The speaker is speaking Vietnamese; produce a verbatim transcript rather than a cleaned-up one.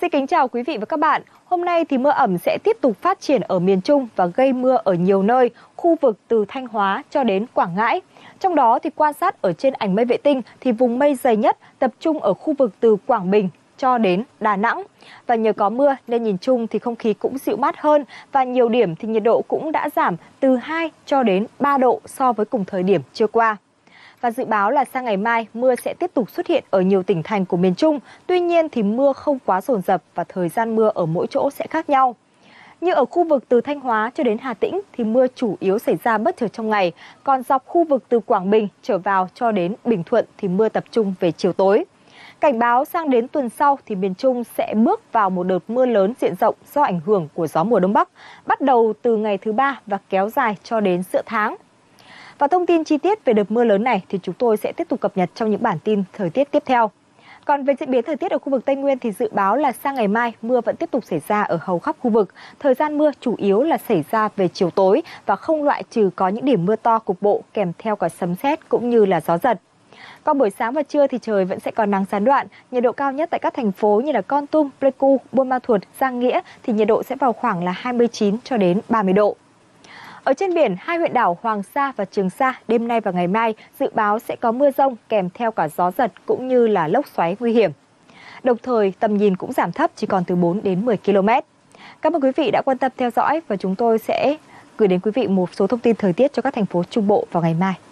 Xin kính chào quý vị và các bạn. Hôm nay thì mưa ẩm sẽ tiếp tục phát triển ở miền Trung và gây mưa ở nhiều nơi, khu vực từ Thanh Hóa cho đến Quảng Ngãi. Trong đó thì quan sát ở trên ảnh mây vệ tinh thì vùng mây dày nhất tập trung ở khu vực từ Quảng Bình cho đến Đà Nẵng. Và nhờ có mưa nên nhìn chung thì không khí cũng dịu mát hơn và nhiều điểm thì nhiệt độ cũng đã giảm từ hai cho đến ba độ so với cùng thời điểm trưa qua. Và dự báo là sang ngày mai mưa sẽ tiếp tục xuất hiện ở nhiều tỉnh thành của miền Trung. Tuy nhiên thì mưa không quá dồn dập và thời gian mưa ở mỗi chỗ sẽ khác nhau. Như ở khu vực từ Thanh Hóa cho đến Hà Tĩnh thì mưa chủ yếu xảy ra bất chợt trong ngày. Còn dọc khu vực từ Quảng Bình trở vào cho đến Bình Thuận thì mưa tập trung về chiều tối. Cảnh báo sang đến tuần sau thì miền Trung sẽ bước vào một đợt mưa lớn diện rộng do ảnh hưởng của gió mùa Đông Bắc, bắt đầu từ ngày thứ ba và kéo dài cho đến giữa tháng. Và thông tin chi tiết về đợt mưa lớn này thì chúng tôi sẽ tiếp tục cập nhật trong những bản tin thời tiết tiếp theo. Còn về diễn biến thời tiết ở khu vực Tây Nguyên thì dự báo là sang ngày mai mưa vẫn tiếp tục xảy ra ở hầu khắp khu vực. Thời gian mưa chủ yếu là xảy ra về chiều tối và không loại trừ có những điểm mưa to cục bộ kèm theo cả sấm sét cũng như là gió giật. Còn buổi sáng và trưa thì trời vẫn sẽ còn nắng gián đoạn, nhiệt độ cao nhất tại các thành phố như là Kon Tum, Pleiku, Buôn Ma Thuột, Giang Nghĩa thì nhiệt độ sẽ vào khoảng là hai mươi chín cho đến ba mươi độ. Ở trên biển, hai huyện đảo Hoàng Sa và Trường Sa đêm nay và ngày mai dự báo sẽ có mưa rông kèm theo cả gió giật cũng như là lốc xoáy nguy hiểm. Đồng thời, tầm nhìn cũng giảm thấp chỉ còn từ bốn đến mười ki lô mét. Cảm ơn quý vị đã quan tâm theo dõi và chúng tôi sẽ gửi đến quý vị một số thông tin thời tiết cho các thành phố Trung Bộ vào ngày mai.